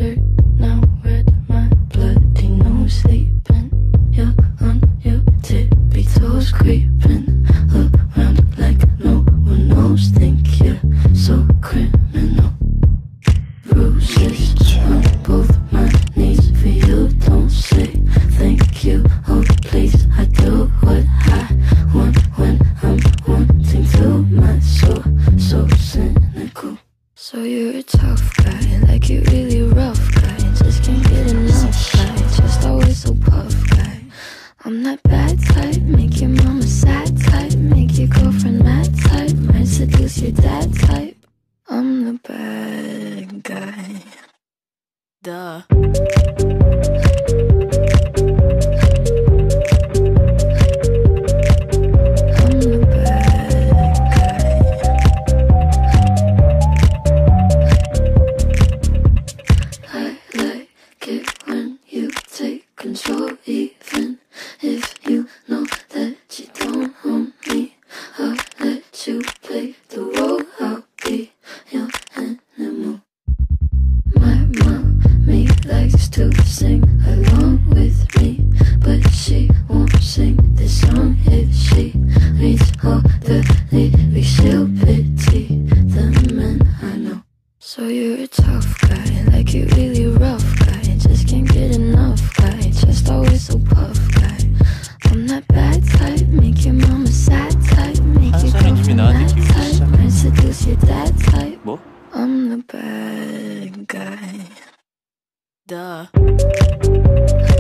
dirt now, red my bloody nose sleeping. You're on your tippy toes creeping around like no one knows. Think you're so criminal. Bruises on both my knees for you. Don't say thank you. Oh please, I do what I want when I'm wanting to. My soul so cynical. So you're a tough guy, like you really rough guy. Just can't get enough guy, just always so puff guy. I'm that bad type, make your mama sad type, make your girlfriend mad type, might seduce your dad type. I'm the bad guy. Duh. I'm the bad guy. I like it when you take control, even if you know that you don't own me. I'll let you play the role, I'll be your animal. My mommy likes to sing along with me, but she won't sing this song if she reads all the lyrics. She'll pity the men I know. So you're a tough guy, like you really rough guy. Just can't get enough guy, just always so puff guy. I'm that bad type, make your mama sad type, make your girlfriend mad type, might seduce your dad type. 뭐? I'm the bad guy. Duh.